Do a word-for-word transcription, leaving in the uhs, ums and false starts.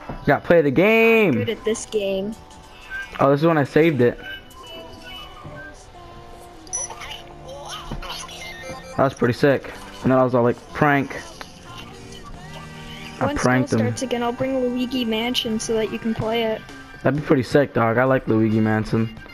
Yeah, play the game. Good at this game. Oh, this is when I saved it. That was pretty sick. And then I was all like, prank. I Once school pranked him. starts again, I'll bring Luigi Mansion so that you can play it. That'd be pretty sick, dog. I like Luigi Mansion.